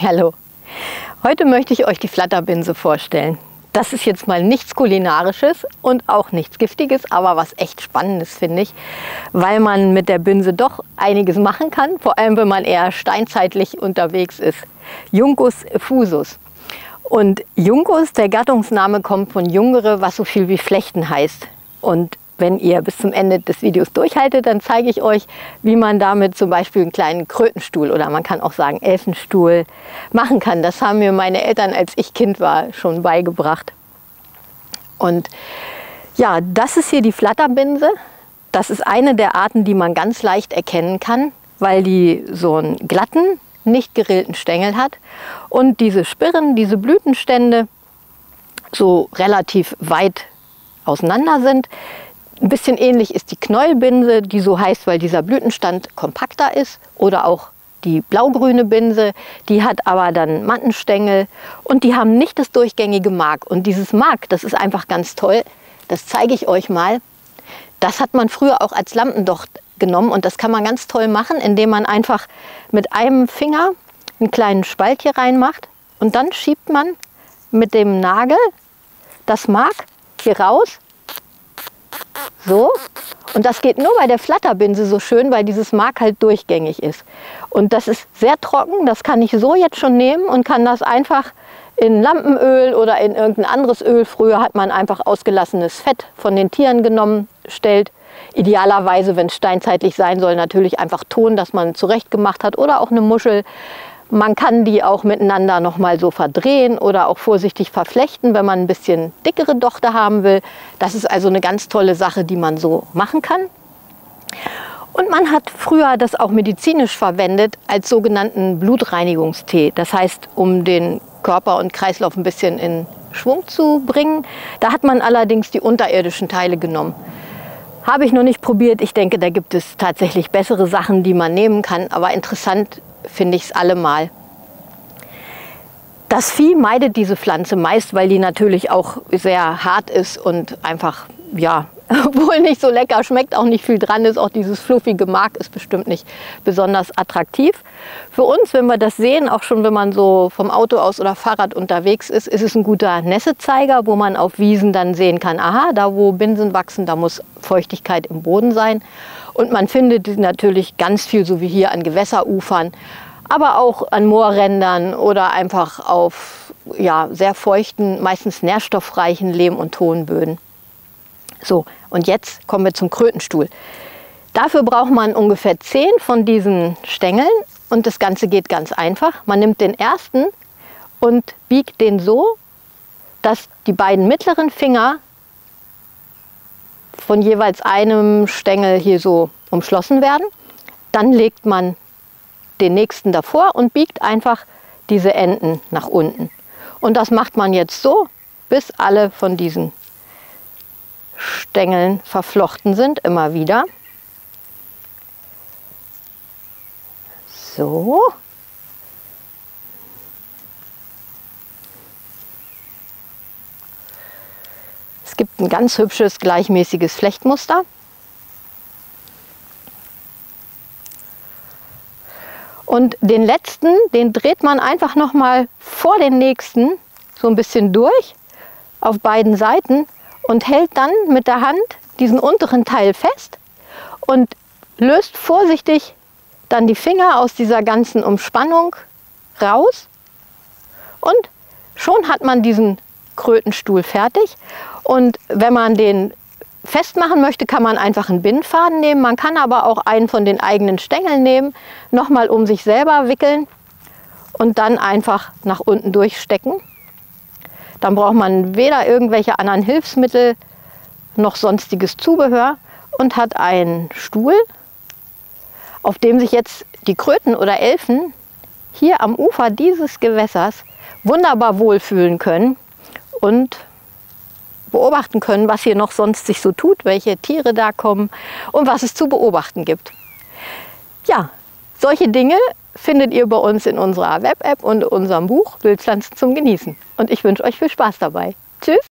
Hallo, heute möchte ich euch die Flatterbinse vorstellen. Das ist jetzt mal nichts Kulinarisches und auch nichts Giftiges, aber was echt Spannendes, finde ich, weil man mit der Binse doch einiges machen kann, vor allem wenn man eher steinzeitlich unterwegs ist. Juncus effusus. Und Juncus, der Gattungsname, kommt von Jungere, was so viel wie Flechten heißt. Und wenn ihr bis zum Ende des Videos durchhaltet, dann zeige ich euch, wie man damit zum Beispiel einen kleinen Krötenstuhl oder man kann auch sagen Elfenstuhl machen kann. Das haben mir meine Eltern, als ich Kind war, schon beigebracht. Und ja, das ist hier die Flatterbinse. Das ist eine der Arten, die man ganz leicht erkennen kann, weil die so einen glatten, nicht gerillten Stängel hat und diese Spirren, diese Blütenstände so relativ weit auseinander sind. Ein bisschen ähnlich ist die Knäuelbinse, die so heißt, weil dieser Blütenstand kompakter ist, oder auch die blaugrüne Binse, die hat aber dann Mattenstängel und die haben nicht das durchgängige Mark. Und dieses Mark, das ist einfach ganz toll, das zeige ich euch mal. Das hat man früher auch als Lampendocht genommen und das kann man ganz toll machen, indem man einfach mit einem Finger einen kleinen Spalt hier reinmacht und dann schiebt man mit dem Nagel das Mark hier raus. So, und das geht nur bei der Flatterbinse so schön, weil dieses Mark halt durchgängig ist. Und das ist sehr trocken, das kann ich so jetzt schon nehmen und kann das einfach in Lampenöl oder in irgendein anderes Öl. Früher hat man einfach ausgelassenes Fett von den Tieren genommen, stellt. Idealerweise, wenn es steinzeitlich sein soll, natürlich einfach Ton, das man zurecht gemacht hat, oder auch eine Muschel. Man kann die auch miteinander noch mal so verdrehen oder auch vorsichtig verflechten, wenn man ein bisschen dickere Dochte haben will. Das ist also eine ganz tolle Sache, die man so machen kann. Und man hat früher das auch medizinisch verwendet als sogenannten Blutreinigungstee. Das heißt, um den Körper und Kreislauf ein bisschen in Schwung zu bringen. Da hat man allerdings die unterirdischen Teile genommen. Habe ich noch nicht probiert. Ich denke, da gibt es tatsächlich bessere Sachen, die man nehmen kann. Aber interessant finde ich es allemal. Das Vieh meidet diese Pflanze meist, weil die natürlich auch sehr hart ist und einfach, ja, obwohl nicht so lecker schmeckt, auch nicht viel dran ist. Auch dieses fluffige Mark ist bestimmt nicht besonders attraktiv. Für uns, wenn wir das sehen, auch schon wenn man so vom Auto aus oder Fahrrad unterwegs ist, ist es ein guter Nässezeiger, wo man auf Wiesen dann sehen kann, aha, da wo Binsen wachsen, da muss Feuchtigkeit im Boden sein. Und man findet natürlich ganz viel, so wie hier an Gewässerufern, aber auch an Moorrändern oder einfach auf ja, sehr feuchten, meistens nährstoffreichen Lehm- und Tonböden. So, und jetzt kommen wir zum Krötenstuhl. Dafür braucht man ungefähr 10 von diesen Stängeln und das Ganze geht ganz einfach. Man nimmt den ersten und biegt den so, dass die beiden mittleren Finger von jeweils einem Stängel hier so umschlossen werden. Dann legt man den nächsten davor und biegt einfach diese Enden nach unten. Und das macht man jetzt so, bis alle von diesen Stängeln verflochten sind, immer wieder. So. Es gibt ein ganz hübsches, gleichmäßiges Flechtmuster. Und den letzten, den dreht man einfach noch mal vor den nächsten so ein bisschen durch auf beiden Seiten und hält dann mit der Hand diesen unteren Teil fest und löst vorsichtig dann die Finger aus dieser ganzen Umspannung raus. Und schon hat man diesen Krötenstuhl fertig. Und wenn man den festmachen möchte, kann man einfach einen Bindfaden nehmen. Man kann aber auch einen von den eigenen Stängeln nehmen, nochmal um sich selber wickeln und dann einfach nach unten durchstecken. Dann braucht man weder irgendwelche anderen Hilfsmittel noch sonstiges Zubehör und hat einen Stuhl, auf dem sich jetzt die Kröten oder Elfen hier am Ufer dieses Gewässers wunderbar wohlfühlen können und beobachten können, was hier noch sonst sich so tut, welche Tiere da kommen und was es zu beobachten gibt. Ja, solche Dinge findet ihr bei uns in unserer Web-App und unserem Buch Wildpflanzen zum Genießen. Und ich wünsche euch viel Spaß dabei. Tschüss!